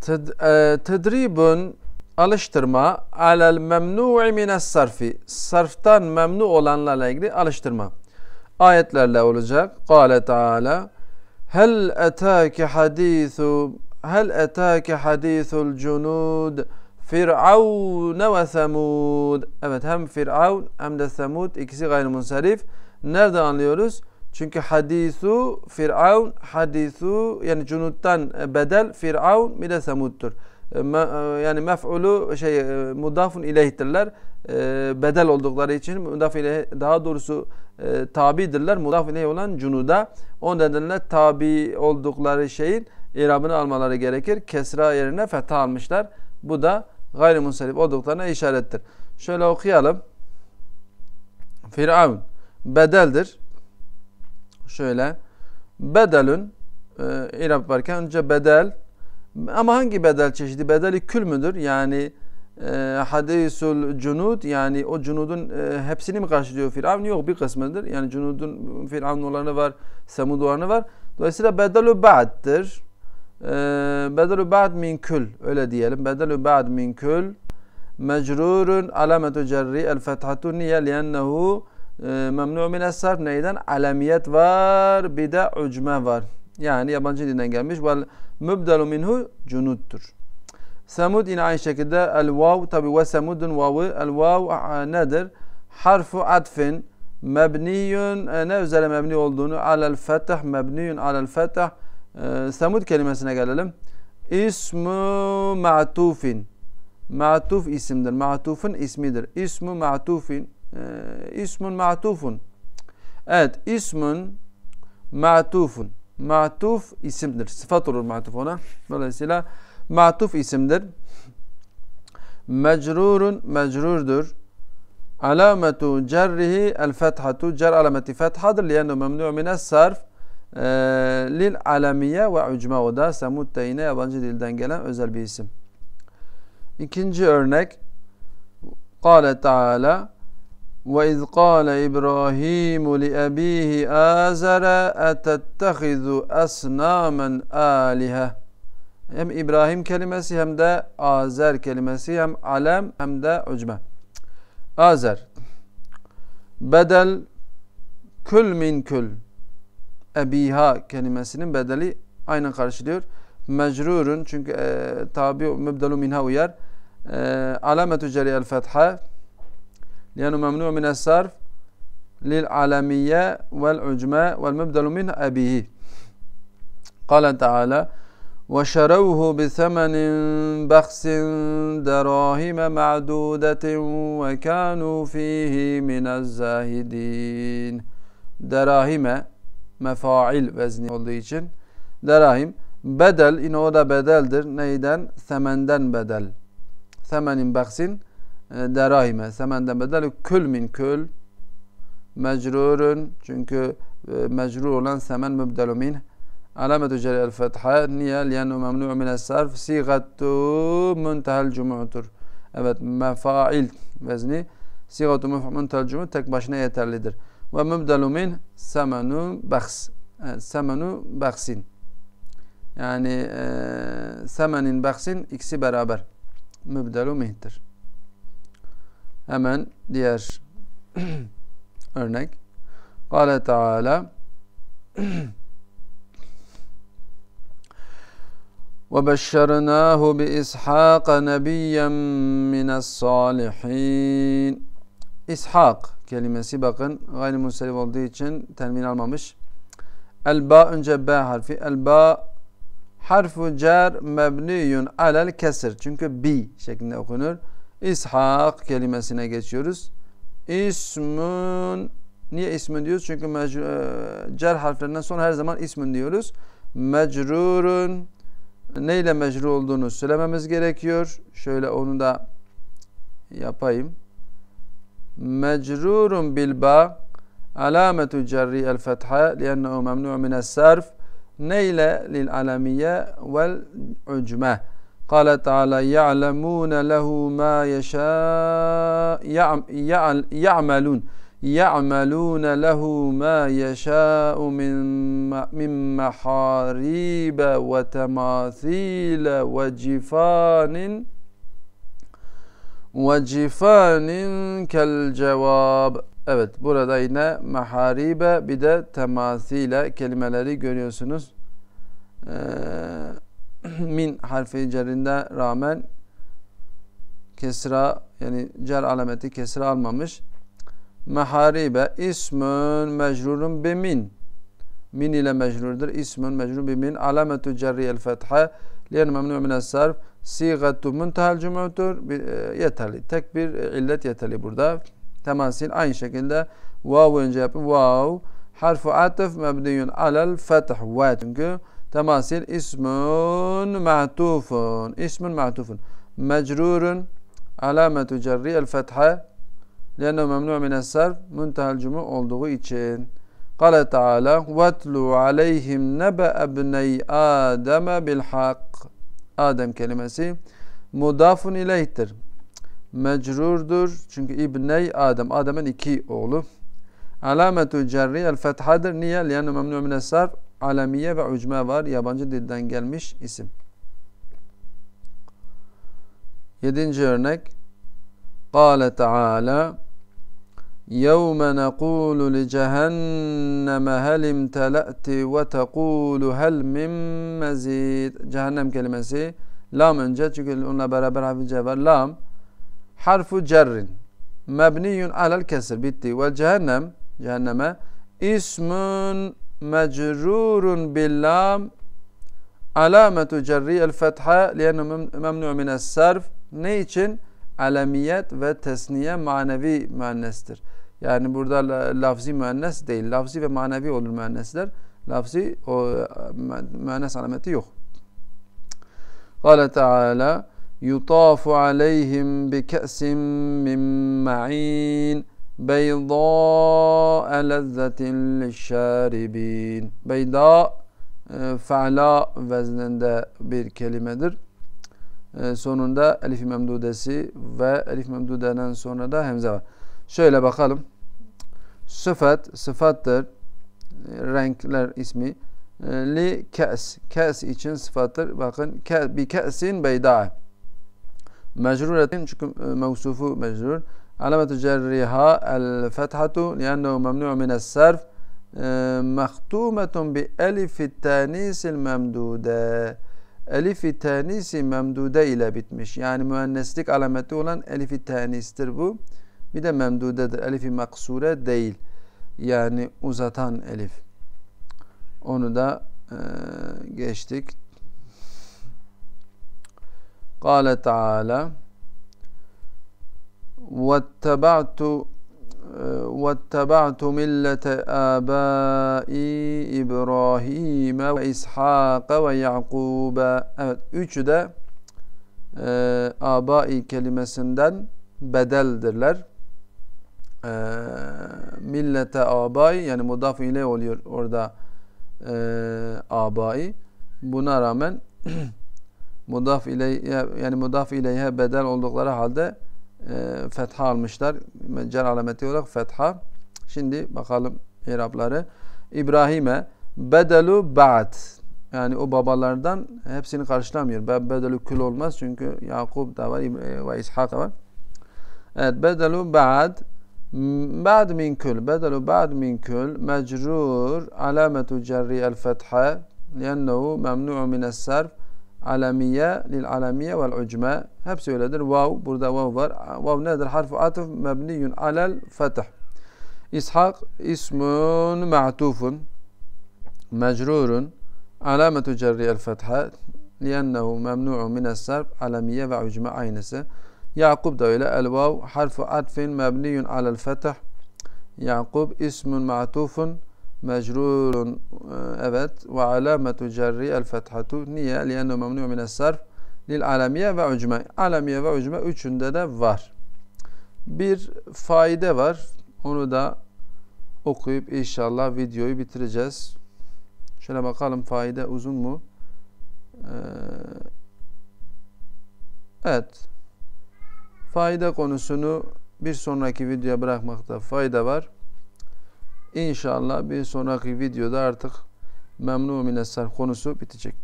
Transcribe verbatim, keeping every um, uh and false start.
Tedribun alıştırma alel memnu'i mines sarfi. Sarftan memnu olanlarla ilgili alıştırma. Ayetlerle olacak. Kâle Teala Hel etâke hadîthu Hel etâke hadîthul cunud Firavun ve Semud. Evet, hem Firavun hem de Semud ikisi gayrimunsarif. Nerede anlıyoruz? Çünkü hadisu Firavun, hadisu yani cunuttan bedel Firavun bir de Semud'dur. Yani mef'ulu şey mudafun ileyhtirler. Bedel oldukları için mudaf ileyh, daha doğrusu tabidirler. Mudaf ileyh olan cunuda. O nedenle tabi oldukları şeyin irabını almaları gerekir. Kesra yerine fetha almışlar. Bu da gayrimunsarif olduklarına işarettir. Şöyle okuyalım. Firavun bedeldir. Şöyle bedelün e, irab yaparken önce bedel, ama hangi bedel çeşidi? Bedeli kül müdür? Yani e, hadisul cunud, yani o cunudun e, hepsini mi karşılıyor Firavun? Yok, bir kısmıdır. Yani cunudun Firavun olanı var, Semud olanı var. Dolayısıyla bedelü ba'd'tir. E, bedelü ba'd min kül, öyle diyelim. Bedelü ba'd min kül mecrurun alametu cerri el fethatu niye liyennehu memnu mines sarf. Neyden? Alamiyet var, bir de ucme var. Yani yabancı dinden gelmiş. Vel mübdelu minhu cunuddur. Semud yine aynı şekilde el vav, tabi ve semudun vavı. El vav nedir? Harfu atfin mebniyun, ne üzere mebni olduğunu alel fetih, mebniyun alel fetih. Semud kelimesine gelelim. İsmu ma'tufin. Ma'tuf isimdir. Ma'tufun ismidir. İsmu ma'tufin. İsmun ma'tufun. Evet, ismun ma'tufun. Ma'tuf isimdir. Sıfat olur ma'tuf ona. Dolayısıyla ma'tuf isimdir. Mecrurun mecrurdur. Alametu cerrihi el fethatu. Cer alameti fethadır. Liyennu memnu mines sarf. Lil alamiye ve ucme. O da Semud da yine yabancı dilden gelen özel bir isim. İkinci örnek. Kâle Teala وَاِذْ قَالَ إِبْرَاهِيمُ لِأَب۪يهِ آزَرَ اَتَتَّخِذُ أَصْنَامًا آلِهَةً. Hem İbrahim kelimesi hem de Azer kelimesi, hem alem hem de ucme. Azer bedel kül min kül. Ebiha kelimesinin bedeli aynen karşılıyor. Mecrurun, çünkü e, tabi mübdelu minha uyar. E, alametu ceriyel fetha لأنه ممنوع من الصرف للعالمية والعجماء والمبدل منه أبيه. قال تعالى وشروه بثمن بخس دراهم معدودة وكانوا فيه من الزاهدين. Derahime mefail vezni olduğu için derahim bedel, yine o da bedeldir. Neyden? Semenden bedel. Semenin baksin derahime, semenden bedel kül min kül mecrurun, çünkü mecrur olan semen mübdelu min alametu ceriyel fetha niye liyennu memnu mines sarf sigatu muntehel cumu'tur. Evet, mefail vezni sigatu muntehel cumu' tek başına yeterlidir. Ve mübdelu min semenu baks, evet, semenu baksin, yani e, semenin baksin ikisi beraber mübdelu min'tir. Hemen diğer örnek. Kâle Teala وَبَشَّرْنَاهُ بِإِسْحَاقَ نَبِيًّا مِنَ الصَّالِحِينَ. İshak kelimesi bakın gayrimunsarif olduğu için tenvin almamış. El-ba, önce B harfi. El-ba harfu cer mebniyun alel kesir. Çünkü bi şeklinde okunur. İshak kelimesine geçiyoruz. İsmun, niye ismun diyoruz? Çünkü mecr, cer harflerinden sonra her zaman ismun diyoruz. Mecrurun, neyle mecrur olduğunu söylememiz gerekiyor. Şöyle onu da yapayım. Mecrurun bil ba alametu cerri el fetha liyennehu memnu mines sarf neyle lil alamiye vel ucme. قال تعالى يعلمون له ما يشاء يعملون. يَعْمَلُونَ لَهُ مَا يَشَاءُ مِنْ مَحَارِيبَ وَتَمَاثِيلَ وَجِفَانٍ وَجِفَانٍ كَالْجَوَابِ. Evet, burada yine maharibe bir de temasile kelimeleri görüyorsunuz. Ee, min harfi cerinde rağmen kesra, yani cer alameti kesra almamış. Maharibe ismün mecrurun bimin. Min ile mecrurdur. İsmün mecrurun bimin. Alametu cerriyel fetha. Liyen memnu mines sarf. Siğatu muntahal cum'udur. Yeterli. Tek bir illet yeterli burada. Temasil aynı şekilde vav önce yapın. Vav harfu atıf mebniyun alel fetah. Ve çünkü temasil ismun ma'tufun. İsmun ma'tufun. Mecrurun alametu cerriyel fetha. Liyennehu memnu mines sarf. Muntahal cumu olduğu için. Kale Teala vetlu aleyhim nebe ebney Adem bilhak. Adem kelimesi mudafun ileyhtir. Mecrurdur. Çünkü İbney Adem. Adem'in iki oğlu. Alametu cerri el fethadır. Niye? Liyannu memnu mines sarf. Alemiye ve ucme var. Yabancı dilden gelmiş isim. Yedinci örnek. Kâle Teala يَوْمَ نَقُولُ لِجَهَنَّمَ هَلْ اِمْتَلَأْتِ وَتَقُولُ هَلْ مِنْ مَزِيدٍ. Cehennem kelimesi lam önce, çünkü onunla beraber harfi var. Lam harfu cerrin mebniyun alel kesir, bitti. Ve cehennem, cehenneme ismun mecrurun billam alametu cerriyel fetha liyennu memnu mines sarf. Ne için? Alemiyet ve tesniye manevi müennestir. Yani burada lafzi müennes değil. Lafzi ve manevi olur müennesler. Lafzi o müennes alameti yok. Kâle Teala yutafu aleyhim bi ke'sim min ma'in beydâ'e lezzetin lişşâribîn. Beyda fe'la vezninde bir kelimedir. Sonunda elif-i memdudesi ve elif memdudeden sonra da hemze var. Şöyle bakalım. Sıfat, sıfattır. Renkler ismi. Li kes. Kes için sıfattır. Bakın. Bi kesin beyda. Mecruretin, çünkü mevsufu mecrur. Alametu cerriha el fethatu liyennehu memnu'u mines sarf. Mehtumetun bi elif-i tanisil memdude. Elif-i tanisi memdude ile bitmiş. Yani müenneslik alameti olan elif-i tanistir bu. Bir de memdudedir. Elif-i maksure değil. Yani uzatan elif. Onu da e, geçtik. Kâle Teala وَاتَّبَعْتُ وَاتَّبَعْتُ مِلَّةَ آبَائِي إِبْرَاهِيمَ وَإِسْحَاقَ وَيَعْقُوبَ. Evet, üçü de e, abai kelimesinden bedeldirler. E, millete abai, yani mudaf ile oluyor orada e, abai. Buna rağmen mudaf ileyhe, yani mudaf ileyhe bedel oldukları halde E, fetha almışlar. Cer alameti olarak fetha. Şimdi bakalım irabları. İbrahim'e bedelu ba'd. Yani o babalardan hepsini karşılamıyor. Bedelu kül olmaz, çünkü Yakub da var ve İshak var. Evet, bedelu ba'd. Ba'd min kül. Bedelu ba'd min kül. Mecrur. Alametu cerri el fetha. Liyennehu memnu'u mines sarf. Alamiye, lil alamiye vel ucme. Hepsi öyledir. Vav, burada vav var. Vav nedir? Harfu atıf mebniyun alel fetih. İshak ismun ma'tufun mecrurun alametu cerriyel fetha liyennehu memnu'u mines sarf. Alamiye ve ucme aynısı. Yakub da öyle. El vav harfu atfin mebniyun alel fetih. Yakub ismun ma'tufun mecrurun, evet, ve alametu cerri el fethatu. Niye? Liyennehu memnu'u mines sarf lil alamiye ve ucme. Alamiye ve ucme üçünde de var. Bir faide var. Onu da okuyup inşallah videoyu bitireceğiz. Şöyle bakalım, faide uzun mu? Ee, evet. Faide konusunu bir sonraki videoya bırakmakta fayda var. İnşallah bir sonraki videoda artık memnu mines sarf konusu bitecek.